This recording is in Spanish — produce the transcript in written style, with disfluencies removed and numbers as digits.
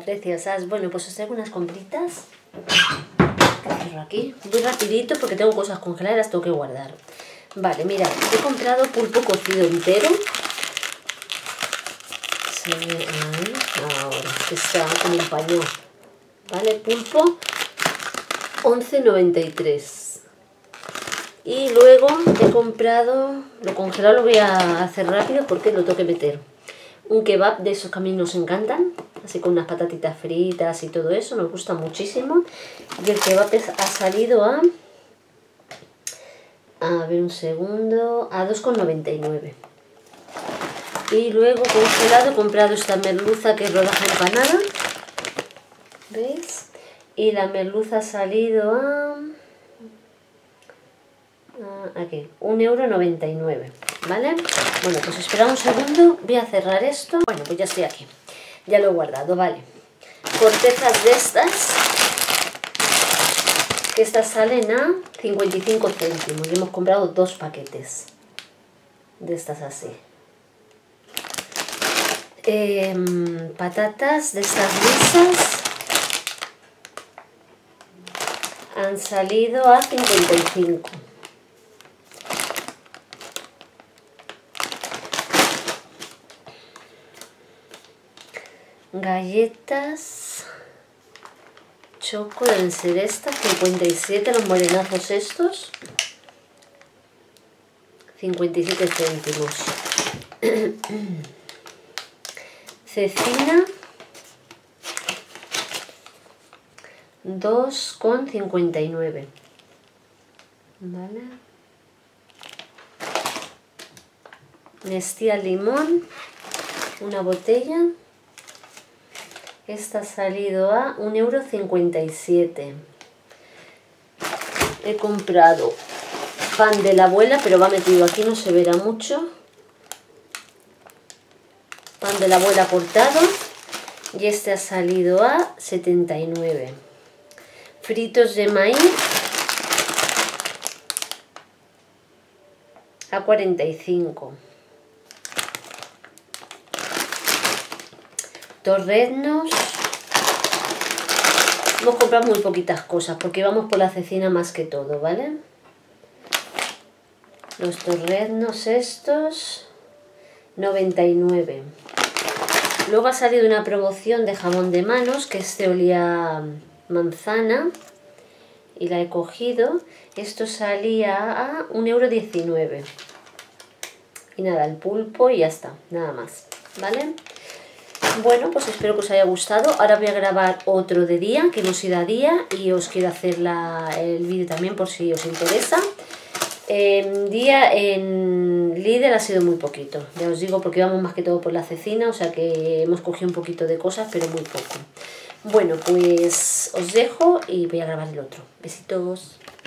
Preciosas. Bueno, pues os traigo unas compritas. Cierro aquí. Voy rapidito porque tengo cosas congeladas, las tengo que guardar. Vale, mirad, he comprado pulpo cocido entero. Se ve ahí, ahora, que está como un paño. Vale, pulpo 11,93. Y luego he comprado, lo congelado lo voy a hacer rápido porque lo tengo que meter. Un kebab de esos que a mí nos encantan, así con unas patatitas fritas y todo eso, nos gusta muchísimo. Y el kebab ha salido a ver un segundo, a 2,99. Y luego congelado he comprado esta merluza que es rodaja empanada, ¿veis? Y la merluza ha salido a aquí, 1,99 €, ¿vale? Bueno, pues espera un segundo, voy a cerrar esto. Bueno, pues ya estoy aquí, ya lo he guardado, ¿vale? Cortezas de estas, que estas salen a 55 céntimos y hemos comprado 2 paquetes de estas así. Patatas de estas lisas han salido a 55. Galletas choco deben ser estas, 57, los morenazos estos, 57 céntimos. Cecina 2,59, ¿vale? Nestlé limón, una botella. Esta ha salido a 1,57 €. He comprado pan de la abuela, pero va metido aquí, no se verá mucho. Pan de la abuela cortado. Y este ha salido a 79. Fritos de maíz a 45. Torreznos. Hemos comprado muy poquitas cosas porque vamos por la cecina más que todo, ¿vale? Los torreznos estos, 99. Luego ha salido una promoción de jamón de manos, que este olía manzana y la he cogido. Esto salía a 1,19 €. Y nada, el pulpo y ya está, nada más, ¿vale? Bueno, pues espero que os haya gustado. Ahora voy a grabar otro de día, que no será día, y os quiero hacer el vídeo también por si os interesa. Día en Lidl ha sido muy poquito, ya os digo, porque vamos más que todo por la cecina, o sea que hemos cogido un poquito de cosas, pero muy poco. Bueno, pues os dejo y voy a grabar el otro. Besitos.